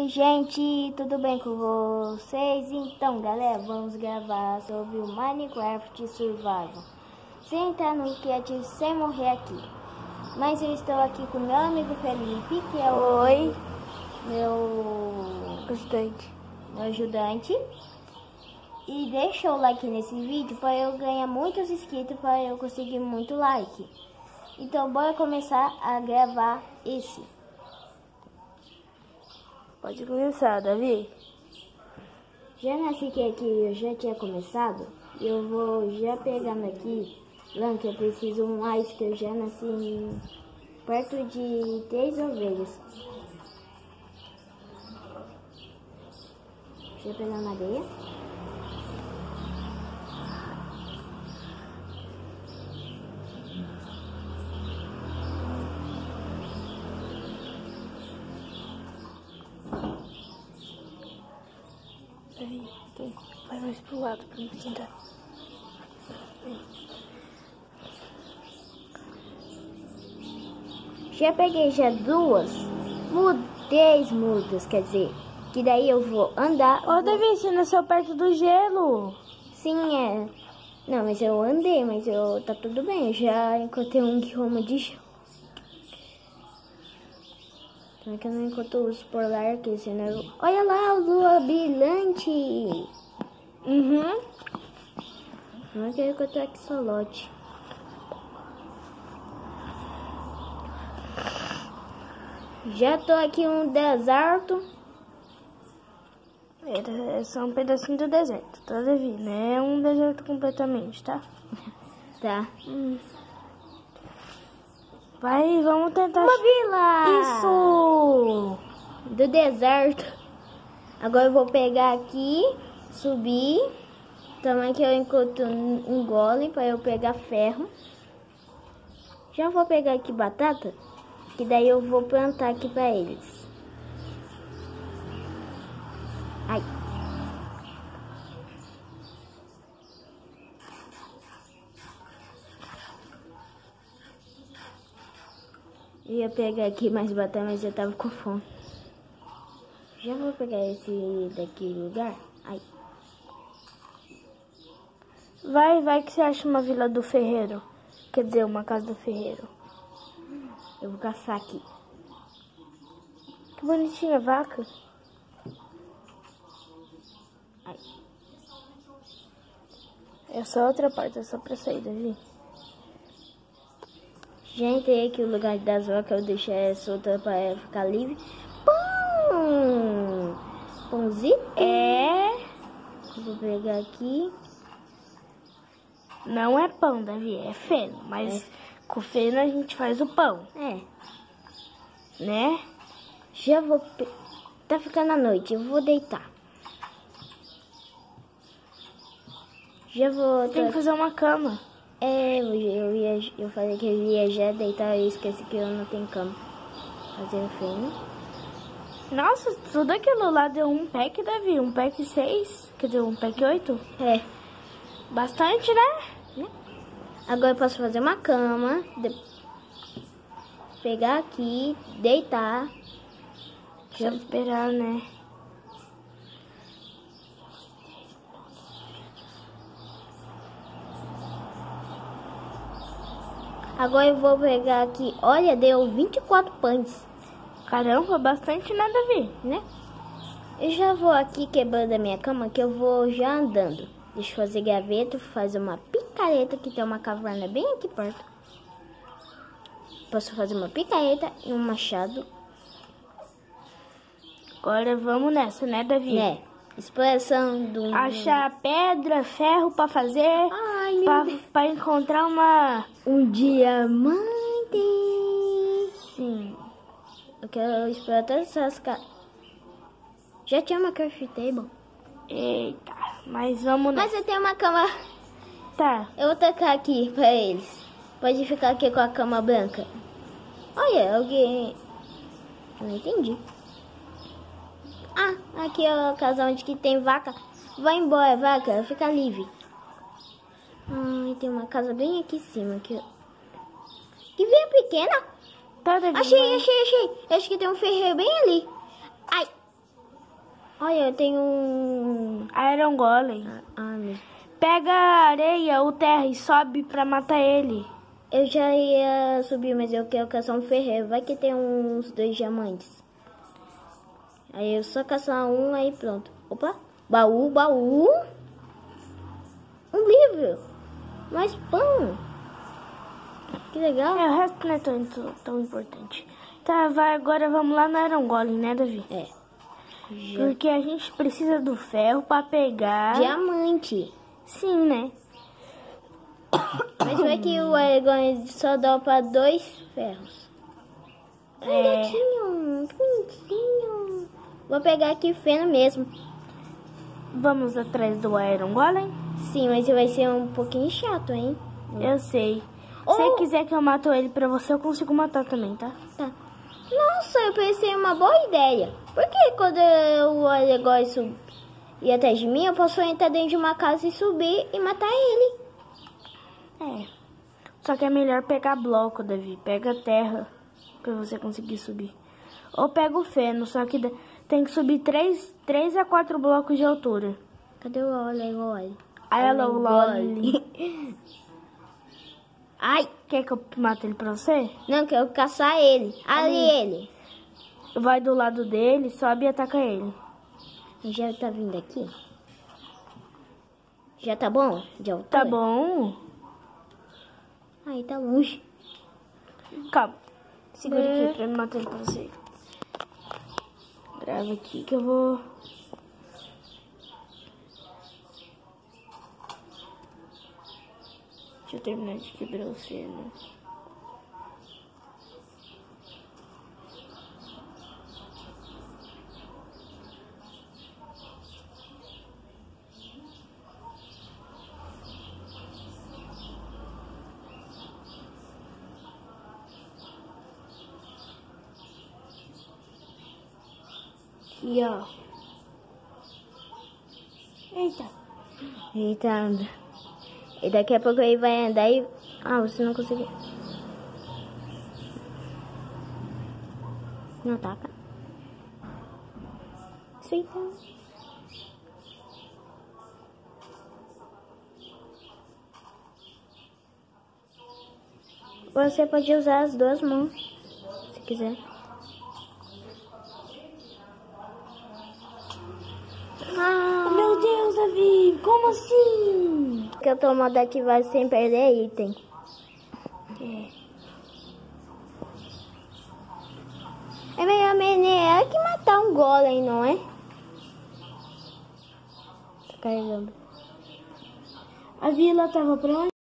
Oi gente, tudo bem com vocês? Então galera, vamos gravar sobre o Minecraft Survival sem entrar no criativo, sem morrer aqui. Mas eu estou aqui com meu amigo Felipe, que é o meu ajudante. E deixa o like nesse vídeo para eu ganhar muitos inscritos, para eu conseguir muito like. Então bora começar a gravar esse. Pode começar, Davi. Já nesse aqui eu já tinha começado, eu vou já pegando aqui, lã, que eu preciso mais, que eu já nasci perto de 3 ovelhas. Deixa eu pegar madeira. Davi, vai mais pro lado pra me sentar. Já peguei já 10 mudas, quer dizer, que daí eu vou andar. Ó, Davi, você nasceu perto do gelo. Sim, é. Não, mas eu andei, mas tá tudo bem, eu já encontrei um bioma de gelo. Como é que eu não encontro o urso polar aqui, senão... Olha lá, o lua brilhante! Como é que eu encontrei o axolote? Já tô aqui um deserto. É só um pedacinho do deserto, tá, Davi? Não é um deserto completamente, tá? Tá. Vai, vamos tentar... Uma vila! Isso! Do deserto. Agora eu vou pegar aqui, subir. Também que eu encontro um golem para eu pegar ferro. Já vou pegar aqui batata, que daí eu vou plantar aqui para eles. Ai. Eu ia pegar aqui mais batata, mas eu tava com fome. Já vou pegar esse daqui lugar. Ai. Vai que você acha uma vila do ferreiro. Quer dizer, uma casa do ferreiro. Eu vou caçar aqui. Que bonitinha a vaca. Ai. Essa outra porta é só pra sair, Davi. Já entrei aqui no lugar das vacas, eu deixei essa outra para ela ficar livre. Pão! Pãozinho? Vou pegar aqui. Não é pão, Davi, é feno. Mas com feno a gente faz o pão. Né? Já vou... Tá ficando a noite, eu vou deitar. Já vou... Tem que fazer uma cama. Eu falei que eu ia já deitar, eu esqueci que eu não tenho cama. Fazer o feno. Nossa, tudo aquilo lá deu um pack, Davi. Um pack 6, quer dizer, um pack 8. Bastante, né? Agora eu posso fazer uma cama. Pegar aqui, deitar. Já esperar, né? Agora eu vou pegar aqui. Olha, deu 24 pães. Caramba, bastante, né, Davi? Né? Eu já vou aqui quebrando a minha cama, que eu vou já andando. Deixa eu fazer gaveta, fazer uma picareta, que tem uma caverna bem aqui perto. Posso fazer uma picareta e um machado. Agora vamos nessa, né, Davi? Exploração do... Achar pedra, ferro pra fazer. Ai, meu Deus. Pra encontrar um diamante. Sim. Eu quero explorar todas essas casas. Já tinha uma craft table. Eita, mas vamos nessa. Mas eu tenho uma cama. Tá. Eu vou tacar aqui pra eles. Pode ficar aqui com a cama branca. Olha, alguém... Eu não entendi. Ah, aqui é a casa onde que tem vaca. Vai embora, vaca, fica livre. Ai, tem uma casa bem aqui em cima. Que vinha pequena. Tá, Davi, Achei. Acho que tem um ferreiro bem ali. Ai. Olha, eu tenho um... Iron Golem. meu... Pega a areia ou terra e sobe pra matar ele. Eu já ia subir, mas eu quero caçar um ferreiro. Vai que tem uns 2 diamantes. Aí eu só caçar um, aí pronto. Opa, baú, baú. Um livro. Mais pão. Que legal. O resto não é tão importante. Tá, agora vamos lá no Iron Golem, né, Davi? É. Porque a gente precisa do ferro pra pegar... Diamante. Sim, né? Mas vai que o Iron só dá pra 2 ferros. Gatinho, bonitinho. Vou pegar aqui feno mesmo. Vamos atrás do Iron Golem? Sim, mas vai ser um pouquinho chato, hein? Eu sei. Se você quiser que eu mato ele pra você, eu consigo matar também, tá? Tá. Nossa, eu pensei em uma boa ideia. Por que quando o negócio ir atrás de mim, eu posso entrar dentro de uma casa e subir e matar ele? É. Só que é melhor pegar bloco, Davi. Pega terra pra você conseguir subir. Ou pega o feno, só que tem que subir 3 a 4 blocos de altura. Cadê o Olé? Ai, quer que eu mate ele pra você? Não, quero caçar ele. Ali ele. Vai do lado dele, sobe e ataca ele. Já tá vindo aqui? Já tá bom? De altura? Tá bom. Ai, tá longe. Calma. Segura aqui pra eu matar ele pra você. Grava aqui que eu vou... Deixa eu terminar de quebrar o feno. Aqui, ó. Eita. Eita, anda. E daqui a pouco ele vai andar e... Ah, você não conseguiu. Não taca. Eita. Você pode usar as 2 mãos, se quiser. Meu Deus, Davi, como assim? Porque eu tô modo ativar sem perder item. É melhor que matar um golem, não é? Tá carregando. A vila tava pra onde?